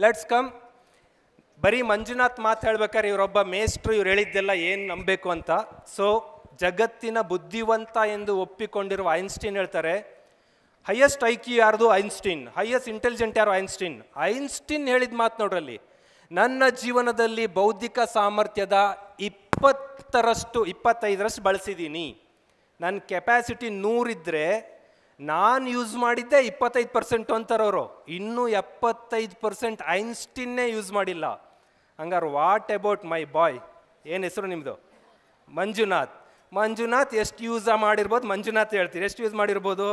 Let's come. ಬರೀ ಮಂಜುನಾಥ್ ಮಾತು ಹೇಳ್ಬೇಕಾದ್ರೆ ಇವರೊಬ್ಬ ಮೇಸ್ಟ್ರು, ಇವ್ರು ಹೇಳಿದ್ದೆಲ್ಲ ಏನು ನಂಬಬೇಕು ಅಂತ. ಸೊ ಜಗತ್ತಿನ ಬುದ್ಧಿವಂತ ಎಂದು ಒಪ್ಪಿಕೊಂಡಿರುವ ಐನ್ಸ್ಟೀನ್ ಹೇಳ್ತಾರೆ, ಹೈಯೆಸ್ಟ್ IQ ಯಾರ್ದು? ಐನ್ಸ್ಟೀನ್. ಹೈಯೆಸ್ಟ್ ಇಂಟೆಲಿಜೆಂಟ್ ಯಾರು? ಐನ್ಸ್ಟೀನ್. ಐನ್ಸ್ಟೀನ್ ಹೇಳಿದ ಮಾತು ನೋಡ್ರಲ್ಲಿ, ನನ್ನ ಜೀವನದಲ್ಲಿ ಬೌದ್ಧಿಕ ಸಾಮರ್ಥ್ಯದ 25% ಬಳಸಿದ್ದೀನಿ. ನನ್ನ ಕೆಪ್ಯಾಸಿಟಿ 100 ಇದ್ದರೆ ನಾನು ಯೂಸ್ ಮಾಡಿದ್ದೆ 25% ಅಂತಾರವರು. ಇನ್ನೂ 75% ಐನ್ಸ್ಟೀನ್ನೇ ಯೂಸ್ ಮಾಡಿಲ್ಲ. ಹಂಗಾರೆ ವಾಟ್ ಅಬೌಟ್ ಮೈ ಬಾಯ್? ಏನು ಹೆಸರು ನಿಮ್ಮದು? ಮಂಜುನಾಥ್. ಮಂಜುನಾಥ್ ಎಷ್ಟು ಯೂಸ್ ಮಾಡಿರ್ಬೋದು? ಮಂಜುನಾಥ್ ಹೇಳ್ತೀರಿ, ಎಷ್ಟು ಯೂಸ್ ಮಾಡಿರ್ಬೋದು?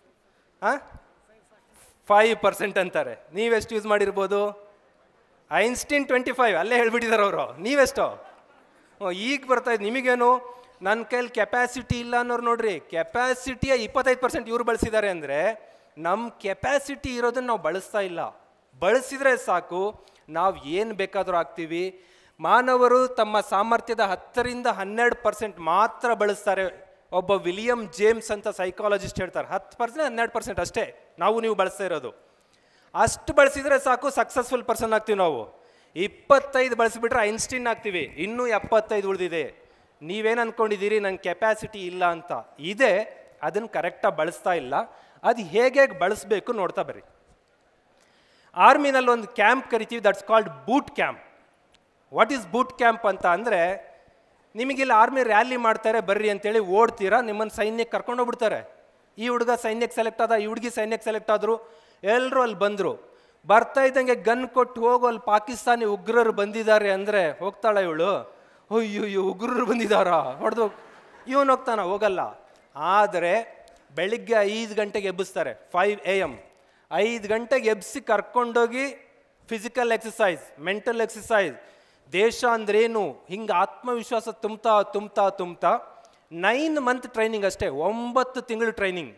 5% ಅಂತಾರೆ. ನೀವೆಷ್ಟು ಯೂಸ್ ಮಾಡಿರ್ಬೋದು? ಐನ್ಸ್ಟೀನ್ 25, ಅಲ್ಲೇ ಹೇಳ್ಬಿಟ್ಟಿದ್ದಾರೆ ಅವರು. ನೀವೆಷ್ಟು? ಈಗ ಬರ್ತಾ ಇದ್ದು ನಿಮಗೇನು? ನನ್ನ ಕೈಲಿ ಕೆಪ್ಯಾಸಿಟಿ ಇಲ್ಲ ಅನ್ನೋರು ನೋಡ್ರಿ, ಕೆಪ್ಯಾಸಿಟಿಯ 25% ಇವ್ರು ಬಳಸಿದ್ದಾರೆ ಅಂದರೆ ನಮ್ಮ ಕೆಪ್ಯಾಸಿಟಿ ಇರೋದನ್ನು ನಾವು ಬಳಸ್ತಾ ಇಲ್ಲ. ಬಳಸಿದರೆ ಸಾಕು, ನಾವು ಏನು ಬೇಕಾದರೂ ಆಗ್ತೀವಿ. ಮಾನವರು ತಮ್ಮ ಸಾಮರ್ಥ್ಯದ 10-12% ಮಾತ್ರ ಬಳಸ್ತಾರೆ. ಒಬ್ಬ ವಿಲಿಯಂ ಜೇಮ್ಸ್ ಅಂತ ಸೈಕಾಲಜಿಸ್ಟ್ ಹೇಳ್ತಾರೆ, 10%-12% ಅಷ್ಟೇ ನಾವು ನೀವು ಬಳಸ್ತಾ ಇರೋದು. ಅಷ್ಟು ಬಳಸಿದರೆ ಸಾಕು, ಸಕ್ಸಸ್ಫುಲ್ ಪರ್ಸನ್ ಆಗ್ತೀವಿ ನಾವು. 25 ಬಳಸಿಬಿಟ್ರೆ ಐನ್ಸ್ಟೀನ್ ಆಗ್ತೀವಿ. ಇನ್ನೂ 75 ಉಳಿದಿದೆ. ನೀವೇನು ಅಂದ್ಕೊಂಡಿದ್ದೀರಿ? ನನ್ನ ಕೆಪ್ಯಾಸಿಟಿ ಇಲ್ಲ ಅಂತ. ಇದೆ, ಅದನ್ನು ಕರೆಕ್ಟಾಗಿ ಬಳಸ್ತಾ ಇಲ್ಲ. ಅದು ಹೇಗೆ ಬಳಸಬೇಕು ನೋಡ್ತಾ ಬರ್ರಿ. ಆರ್ಮಿನಲ್ಲಿ ಒಂದು ಕ್ಯಾಂಪ್ ಕರಿತೀವಿ, that's called boot camp. What is boot camp ಅಂತ ಅಂದರೆ, ನಿಮಗಿಲ್ಲಿ ಆರ್ಮಿ ರ್ಯಾಲಿ ಮಾಡ್ತಾರೆ ಬರ್ರಿ ಅಂತೇಳಿ ಓಡ್ತೀರಾ, ನಿಮ್ಮನ್ನು ಸೈನ್ಯಕ್ಕೆ ಕರ್ಕೊಂಡು ಹೋಗ್ಬಿಡ್ತಾರೆ. ಈ ಹುಡುಗ ಸೈನ್ಯಕ್ಕೆ ಸೆಲೆಕ್ಟ್ ಆದ, ಈ ಹುಡುಗಿ ಸೈನ್ಯಕ್ಕೆ ಸೆಲೆಕ್ಟ್ ಆದರು, ಎಲ್ಲರೂ ಅಲ್ಲಿ ಬಂದರು. ಬರ್ತಾ ಇದ್ದಂಗೆ ಗನ್ ಕೊಟ್ಟು ಹೋಗು, ಅಲ್ಲಿ ಪಾಕಿಸ್ತಾನಿ ಉಗ್ರರು ಬಂದಿದ್ದಾರೆ ಅಂದರೆ ಹೋಗ್ತಾಳೆ ಇವಳು, ಅಯ್ಯೋ ಉಗ್ರರು ಬಂದಿದ್ದಾರಾ, ಹೊಡೆದು ಇವನು ಹೋಗ್ತಾನ? ಹೋಗಲ್ಲ. ಆದರೆ ಬೆಳಿಗ್ಗೆ 5 ಗಂಟೆಗೆ ಎಬ್ಬಿಸ್ತಾರೆ, 5 AM. 5 ಗಂಟೆಗೆ ಎಬ್ಬಿಸಿ ಕರ್ಕೊಂಡೋಗಿ ಫಿಸಿಕಲ್ ಎಕ್ಸಸೈಸ್, ಮೆಂಟಲ್ ಎಕ್ಸಸೈಸ್, ದೇಶ ಅಂದ್ರೇನು, ಹಿಂಗೆ ಆತ್ಮವಿಶ್ವಾಸ ತುಂಬ್ತಾ 9 ಮಂತ್ ಟ್ರೈನಿಂಗ್ ಅಷ್ಟೇ, 9 ತಿಂಗಳು ಟ್ರೈನಿಂಗ್.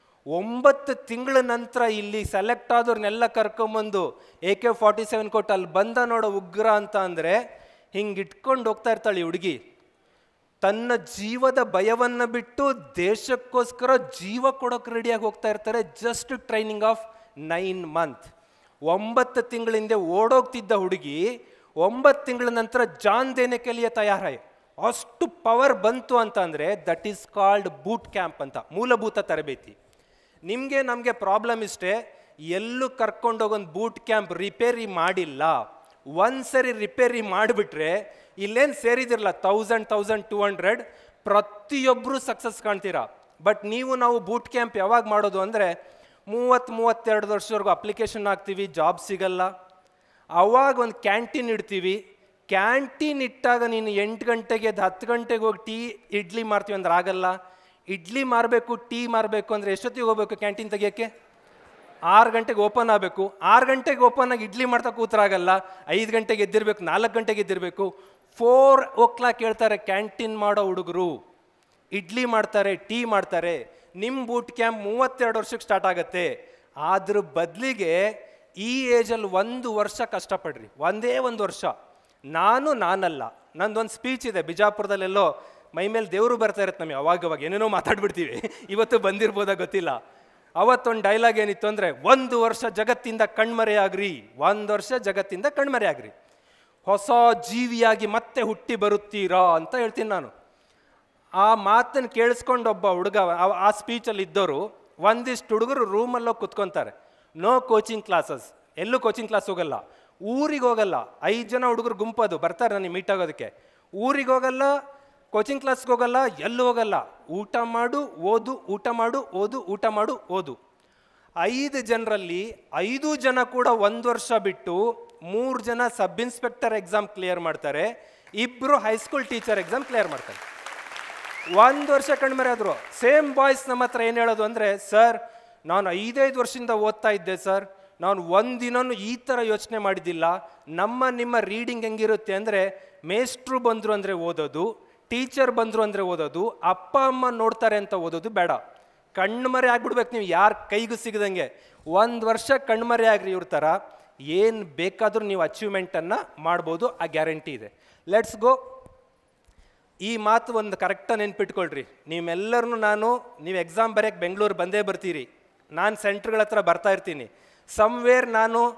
9 ತಿಂಗಳ ನಂತರ ಇಲ್ಲಿ ಸೆಲೆಕ್ಟ್ ಆದವ್ರನ್ನೆಲ್ಲ ಕರ್ಕೊಂಬಂದು AK-47 ಕೊಟ್ಟು ಅಲ್ಲಿ ಬಂದ ನೋಡೋ ಉಗ್ರ ಅಂತ ಅಂದರೆ ಹಿಂಗೆ ಇಟ್ಕೊಂಡು ಹೋಗ್ತಾ ಇರ್ತಾಳೆ ಈ ಹುಡುಗಿ. ತನ್ನ ಜೀವದ ಭಯವನ್ನು ಬಿಟ್ಟು ದೇಶಕ್ಕೋಸ್ಕರ ಜೀವ ಕೊಡೋಕೆ ರೆಡಿಯಾಗಿ ಹೋಗ್ತಾ ಇರ್ತಾರೆ. Just training of 9 month. 9 ತಿಂಗಳಿಂದ ಓಡೋಗ್ತಿದ್ದ ಹುಡುಗಿ 9 ತಿಂಗಳ ನಂತರ ಜಾನ್ ದೇನೆ ಕೆಲಿಯ ತಯಾರಾಯ್. ಅಷ್ಟು ಪವರ್ ಬಂತು ಅಂತ ಅಂದರೆ that is called boot camp ಅಂತ, ಮೂಲಭೂತ ತರಬೇತಿ. ನಿಮಗೆ ನಮಗೆ ಪ್ರಾಬ್ಲಮ್ ಇಷ್ಟೇ, ಎಲ್ಲೂ ಕರ್ಕೊಂಡೋಗೊಂದು ಬೂಟ್ ಕ್ಯಾಂಪ್ ರಿಪೇರಿ ಮಾಡಿಲ್ಲ. ಒಂದ್ಸರಿ ರಿಪೇರಿ ಮಾಡಿಬಿಟ್ರೆ ಇಲ್ಲೇನು ಸೇರಿದಿರಲ್ಲ 1000-1200 ಪ್ರತಿಯೊಬ್ಬರು ಸಕ್ಸಸ್ ಕಾಣ್ತೀರಾ. ಬಟ್ ನಾವು ಬೂಟ್ ಕ್ಯಾಂಪ್ ಯಾವಾಗ ಮಾಡೋದು ಅಂದರೆ 30-32 ವರ್ಷವರೆಗೂ ಅಪ್ಲಿಕೇಶನ್ ಹಾಕ್ತೀವಿ, ಜಾಬ್ ಸಿಗಲ್ಲ. ಅವಾಗ ಒಂದು ಕ್ಯಾಂಟೀನ್ ಇಡ್ತೀವಿ. ಕ್ಯಾಂಟೀನ್ ಇಟ್ಟಾಗ ನೀನು 8 ಗಂಟೆಗೆ 10 ಗಂಟೆಗೆ ಹೋಗಿ ಟೀ ಇಡ್ಲಿ ಮಾರ್ತೀವಿ ಅಂದ್ರೆ ಆಗಲ್ಲ. ಇಡ್ಲಿ ಮಾರಬೇಕು, ಟೀ ಮಾರಬೇಕು ಅಂದರೆ ಎಷ್ಟೊತ್ತಿಗೆ ಹೋಗ್ಬೇಕು ಕ್ಯಾಂಟೀನ್ ತೆಗಿಯೋಕ್ಕೆ? 6 ಗಂಟೆಗೆ ಓಪನ್ ಆಗಬೇಕು. 6 ಗಂಟೆಗೆ ಓಪನ್ ಆಗಿ ಇಡ್ಲಿ ಮಾಡ್ತಾ ಕೂತ್ರಾಗಲ್ಲ. 5 ಗಂಟೆಗೆ ಎದ್ದಿರಬೇಕು, 4 ಗಂಟೆಗೆ ಎದ್ದಿರಬೇಕು. 4 o'clock ಹೇಳ್ತಾರೆ ಕ್ಯಾಂಟೀನ್ ಮಾಡೋ ಹುಡುಗರು. ಇಡ್ಲಿ ಮಾಡ್ತಾರೆ, ಟೀ ಮಾಡ್ತಾರೆ. ನಿಮ್ಮ ಬೂಟ್ ಕ್ಯಾಂಪ್ 32 ವರ್ಷಕ್ಕೆ ಸ್ಟಾರ್ಟ್ ಆಗುತ್ತೆ. ಅದ್ರ ಬದಲಿಗೆ ಈ ಏಜಲ್ಲಿ 1 ವರ್ಷ ಕಷ್ಟಪಡ್ರಿ, ಒಂದೇ 1 ವರ್ಷ. ನಾನಲ್ಲ, ನಂದೊಂದು ಸ್ಪೀಚ್ ಇದೆ ಬಿಜಾಪುರದಲ್ಲೆಲ್ಲೋ, ಮೈ ಮೇಲೆ ದೇವರು ಬರ್ತಾ ಇರುತ್ತೆ ನಮಗೆ, ಅವಾಗ ಏನೇನೋ ಮಾತಾಡ್ಬಿಡ್ತೀವಿ. ಇವತ್ತು ಬಂದಿರ್ಬೋದಾ ಗೊತ್ತಿಲ್ಲ. ಅವತ್ತೊಂದು ಡೈಲಾಗ್ ಏನಿತ್ತು ಅಂದರೆ, 1 ವರ್ಷ ಜಗತ್ತಿಂದ ಕಣ್ಮರೆಯಾಗ್ರಿ, 1 ವರ್ಷ ಜಗತ್ತಿಂದ ಕಣ್ಮರೆಯಾಗ್ರಿ, ಹೊಸ ಜೀವಿಯಾಗಿ ಮತ್ತೆ ಹುಟ್ಟಿ ಬರುತ್ತೀರಾ ಅಂತ ಹೇಳ್ತೀನಿ ನಾನು. ಆ ಮಾತನ್ನು ಕೇಳಿಸ್ಕೊಂಡು ಒಬ್ಬ ಹುಡುಗ, ಆ ಸ್ಪೀಚಲ್ಲಿ ಇದ್ದವರು, ಒಂದಿಷ್ಟು ಹುಡುಗರು ರೂಮಲ್ಲೋ ಕುತ್ಕೊತಾರೆ. ನೋ ಕೋಚಿಂಗ್ ಕ್ಲಾಸಸ್, ಎಲ್ಲೂ ಕೋಚಿಂಗ್ ಕ್ಲಾಸ್ ಹೋಗಲ್ಲ, ಊರಿಗೆ ಹೋಗಲ್ಲ. 5 ಜನ ಹುಡುಗರು ಗುಂಪದು ಬರ್ತಾರೆ ನನಗೆ ಮೀಟ್ ಆಗೋದಕ್ಕೆ. ಊರಿಗೆ ಹೋಗಲ್ಲ, ಕೋಚಿಂಗ್ ಕ್ಲಾಸ್ಗೆ ಹೋಗಲ್ಲ, ಎಲ್ಲೂ ಹೋಗಲ್ಲ. ಊಟ ಮಾಡು ಓದು, ಊಟ ಮಾಡು ಓದು, ಊಟ ಮಾಡು ಓದು. 5 ಜನರಲ್ಲಿ 5 ಜನ ಕೂಡ 1 ವರ್ಷ ಬಿಟ್ಟು 3 ಜನ ಸಬ್ ಇನ್ಸ್ಪೆಕ್ಟರ್ ಎಕ್ಸಾಮ್ ಕ್ಲಿಯರ್ ಮಾಡ್ತಾರೆ, 2 ಹೈಸ್ಕೂಲ್ ಟೀಚರ್ ಎಕ್ಸಾಮ್ ಕ್ಲಿಯರ್ ಮಾಡ್ತಾರೆ. 1 ವರ್ಷ ಕಣ್ಮರೆ ಆದರು. ಸೇಮ್ ಬಾಯ್ಸ್ ನಮ್ಮ ಹತ್ರ ಏನು ಹೇಳೋದು ಅಂದರೆ, ಸರ್ ನಾನು 5 ವರ್ಷದಿಂದ ಓದ್ತಾ ಇದ್ದೆ ಸರ್, ನಾನು ಒಂದಿನೂ ಈ ಥರ ಯೋಚನೆ ಮಾಡಿದ್ದಿಲ್ಲ. ನಿಮ್ಮ ರೀಡಿಂಗ್ ಹೆಂಗಿರುತ್ತೆ ಅಂದರೆ, ಮೇಸ್ಟ್ರು ಬಂದರು ಅಂದರೆ ಓದೋದು, ಟೀಚರ್ ಬಂದರು ಅಂದರೆ ಓದೋದು, ಅಪ್ಪ ಅಮ್ಮ ನೋಡ್ತಾರೆ ಅಂತ ಓದೋದು ಬೇಡ. ಕಣ್ಮರೆ ಆಗ್ಬಿಡ್ಬೇಕು ನೀವು, ಯಾರು ಕೈಗೂ ಸಿಗದಂಗೆ. 1 ವರ್ಷ ಕಣ್ಮರೆ ಆಗ್ರಿ, ಇವ್ರ ಥರ ಏನು ಬೇಕಾದರೂ ನೀವು ಅಚೀವ್ಮೆಂಟನ್ನು ಮಾಡ್ಬೋದು, ಆ ಗ್ಯಾರಂಟಿ ಇದೆ. Let's go. ಈ ಮಾತು ಒಂದು ಕರೆಕ್ಟಾಗಿ ನೆನ್ಪಿಟ್ಕೊಳ್ರಿ. ನೀವೆಲ್ಲರೂ ನೀವು ಎಕ್ಸಾಮ್ ಬರೆಯೋಕ್ಕೆ ಬೆಂಗಳೂರು ಬಂದೇ ಬರ್ತೀರಿ. ನಾನು ಸೆಂಟ್ರ್ಗಳ ಹತ್ರ ಬರ್ತಾ ಇರ್ತೀನಿ. ಸಮ್ವೇರ್ ನಾನು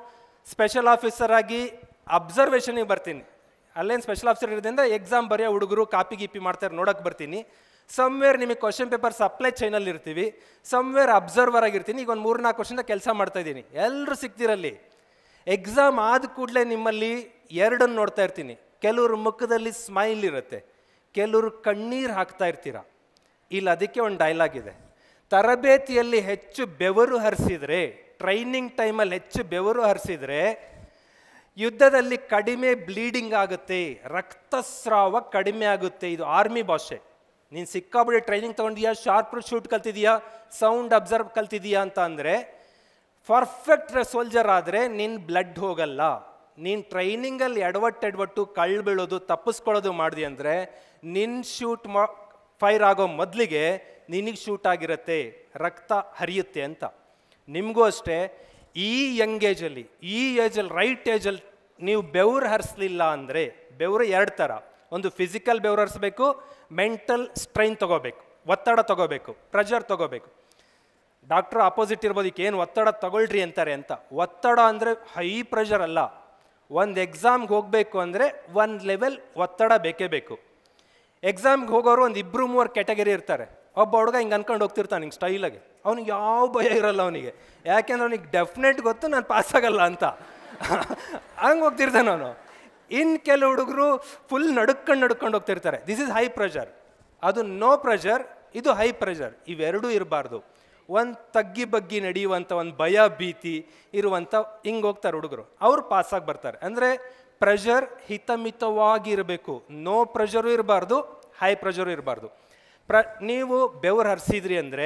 ಸ್ಪೆಷಲ್ ಆಫೀಸರ್ ಆಗಿ ಅಬ್ಸರ್ವೇಷನಿಗೆ ಬರ್ತೀನಿ. ಅಲ್ಲೇನು ಸ್ಪೆಷಲ್ ಆಫೀಸರ್ ಇರೋದ್ರಿಂದ ಎಕ್ಸಾಮ್ ಬರೆಯೋ ಹುಡುಗರು ಕಾಪಿ ಗೀಪಿ ಮಾಡ್ತಾರೆ ನೋಡೋಕೆ ಬರ್ತೀನಿ. ಸಮ್ವೇರ್ ನಿಮಗೆ ಕ್ವಶನ್ ಪೇಪರ್ ಸಪ್ಲೈ ಚೈನಲ್ಲಿ ಇರ್ತೀವಿ, ಸಮ್ವೇರ್ ಅಬ್ಸರ್ವರ್ ಆಗಿರ್ತೀನಿ. ಈಗ ಒಂದು 3-4 ವರ್ಷದಿಂದ ಕೆಲಸ ಮಾಡ್ತಾಯಿದ್ದೀನಿ. ಎಲ್ಲರೂ ಸಿಗ್ತಿರಲ್ಲಿ. ಎಕ್ಸಾಮ್ ಆದ ಕೂಡಲೇ ನಿಮ್ಮಲ್ಲಿ ಎರಡನ್ನು ನೋಡ್ತಾ ಇರ್ತೀನಿ. ಕೆಲವ್ರ ಮುಖದಲ್ಲಿ ಸ್ಮೈಲ್ ಇರುತ್ತೆ, ಕೆಲವರು ಕಣ್ಣೀರು ಹಾಕ್ತಾ ಇರ್ತೀರ. ಇಲ್ಲಿ ಅದಕ್ಕೆ ಒಂದು ಡೈಲಾಗ್ ಇದೆ, ತರಬೇತಿಯಲ್ಲಿ ಹೆಚ್ಚು ಬೆವರು ಹರಿಸಿದರೆ, ಟ್ರೈನಿಂಗ್ ಟೈಮಲ್ಲಿ ಹೆಚ್ಚು ಬೆವರು ಹರಿಸಿದರೆ ಯುದ್ಧದಲ್ಲಿ ಕಡಿಮೆ ಬ್ಲೀಡಿಂಗ್ ಆಗುತ್ತೆ, ರಕ್ತಸ್ರಾವ ಕಡಿಮೆ ಆಗುತ್ತೆ. ಇದು ಆರ್ಮಿ ಭಾಷೆ. ನೀನು ಸಿಕ್ಕಾಬಿಡಿ ಟ್ರೈನಿಂಗ್ ತೊಗೊಂಡಿದ್ಯಾ, ಶಾರ್ಪ್ ಶೂಟ್ ಕಲ್ತಿದೀಯಾ, ಸೌಂಡ್ ಅಬ್ಸರ್ವ್ ಕಲ್ತಿದೀಯಾ ಅಂತ ಅಂದರೆ ಪರ್ಫೆಕ್ಟ್ ಸೋಲ್ಜರ್ ಆದರೆ ನಿನ್ನ ಬ್ಲಡ್ ಹೋಗಲ್ಲ. ನೀನು ಟ್ರೈನಿಂಗಲ್ಲಿ ಎಡವಟ್ಟು ಕಳ್ಳು ಬೀಳೋದು ತಪ್ಪಿಸ್ಕೊಳ್ಳೋದು ಮಾಡಿದೆ ಅಂದರೆ ನಿನ್ನ ಶೂಟ್ ಫೈರ್ ಆಗೋ ಮೊದಲಿಗೆ ನಿನಗೆ ಶೂಟ್ ಆಗಿರುತ್ತೆ, ರಕ್ತ ಹರಿಯುತ್ತೆ ಅಂತ. ನಿಮಗೂ ಅಷ್ಟೇ, ಈ ಯಂಗ್ ಏಜಲ್ಲಿ, ಈ ಏಜಲ್ಲಿ, ರೈಟ್ ಏಜಲ್ಲಿ ನೀವು ಬೆವರು ಹರಿಸಲಿಲ್ಲ ಅಂದರೆ, ಬೆವರು 2 ಥರ. ಒಂದು ಫಿಸಿಕಲ್ ಬೆವರು ಹರಿಸ್ಬೇಕು, ಮೆಂಟಲ್ ಸ್ಟ್ರೈನ್ ತೊಗೋಬೇಕು, ಒತ್ತಡ ತೊಗೋಬೇಕು, ಪ್ರೆಷರ್ ತೊಗೋಬೇಕು. ಡಾಕ್ಟ್ರು ಆಪೋಸಿಟ್ ಇರ್ಬೋದು, ಏನು ಒತ್ತಡ ತಗೊಳ್ರಿ ಅಂತಾರೆ ಅಂತ. ಒತ್ತಡ ಅಂದರೆ ಹೈ ಪ್ರೆಷರ್ ಅಲ್ಲ. ಒಂದು ಎಕ್ಸಾಮ್ಗೆ ಹೋಗಬೇಕು ಅಂದರೆ ಒಂದು ಲೆವೆಲ್ ಒತ್ತಡ ಬೇಕೇ ಬೇಕು. ಎಕ್ಸಾಮ್ಗೆ ಹೋಗೋರು ಒಂದು 2-3 ಕ್ಯಾಟಗರಿ ಇರ್ತಾರೆ. ಒಬ್ಬ ಹುಡುಗ ಹಿಂಗೆ ಅನ್ಕೊಂಡು ಹೋಗ್ತಿರ್ತಾನೆ ಹಿಂಗೆ ಸ್ಟೈಲಾಗಿ, ಅವ್ನಿಗೆ ಯಾವ ಭಯ ಇರಲ್ಲ ಅವನಿಗೆ, ಯಾಕೆಂದ್ರೆ ಅವ್ನಿಗೆ ಡೆಫಿನೆಟ್ ಗೊತ್ತು ನಾನು ಪಾಸಾಗಲ್ಲ ಅಂತ. ಹಂಗೆ ಹೋಗ್ತಿರ್ತಾನೆ ಅವನು. ಇನ್ನು ಕೆಲವು ಹುಡುಗರು ಫುಲ್ ನಡ್ಕೊಂಡು ಹೋಗ್ತಿರ್ತಾರೆ. This is high pressure. ಅದು ನೋ ಪ್ರೆಷರ್, ಇದು ಹೈ ಪ್ರೆಷರ್. ಇವೆರಡೂ ಇರಬಾರ್ದು. ಒಂದು ತಗ್ಗಿ ಬಗ್ಗಿ ನಡೆಯುವಂಥ, ಒಂದು ಭಯ ಭೀತಿ ಇರುವಂಥ ಹಿಂಗೆ ಹೋಗ್ತಾರೆ ಹುಡುಗರು, ಅವರು ಪಾಸಾಗಿ ಬರ್ತಾರೆ. ಅಂದರೆ ಪ್ರೆಷರ್ ಹಿತಮಿತವಾಗಿರಬೇಕು. ನೋ ಪ್ರೆಷರು ಇರಬಾರ್ದು, ಹೈ ಪ್ರೆಷರು ಇರಬಾರ್ದು. ನೀವು ಬೆವರು ಹರಿಸಿದ್ರಿ ಅಂದರೆ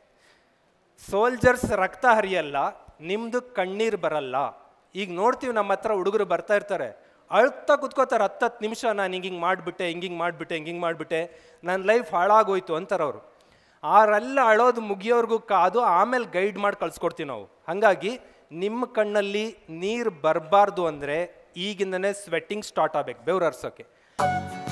ಸೋಲ್ಜರ್ಸ್ ರಕ್ತ ಹರಿಯಲ್ಲ, ನಿಮ್ಮದು ಕಣ್ಣೀರು ಬರಲ್ಲ. ಈಗ ನೋಡ್ತೀವಿ ನಮ್ಮ ಹತ್ರ ಹುಡುಗರು ಬರ್ತಾ ಇರ್ತಾರೆ, ಅಳ್ತಾ ಕುತ್ಕೋತಾರೆ 10 ನಿಮಿಷ, ನಾನು ಹಿಂಗಿಂಗೆ ಮಾಡಿಬಿಟ್ಟೆ, ನನ್ನ ಲೈಫ್ ಹಾಳಾಗೋಯ್ತು ಅಂತಾರೆ ಅವರು. ಅವರೆಲ್ಲ ಅಳೋದು ಮುಗಿಯೋರ್ಗೂ ಕಾದು ಆಮೇಲೆ ಗೈಡ್ ಮಾಡಿ ಕಳ್ಸ್ಕೊಡ್ತೀವಿ ನಾವು. ಹಾಗಾಗಿ ನಿಮ್ಮ ಕಣ್ಣಲ್ಲಿ ನೀರು ಬರಬಾರ್ದು ಅಂದರೆ ಈಗಿಂದನೇ ಸ್ವೆಟ್ಟಿಂಗ್ ಸ್ಟಾರ್ಟ್ ಆಗಬೇಕು, ಬೆವರು ಹರಿಸೋಕ್ಕೆ.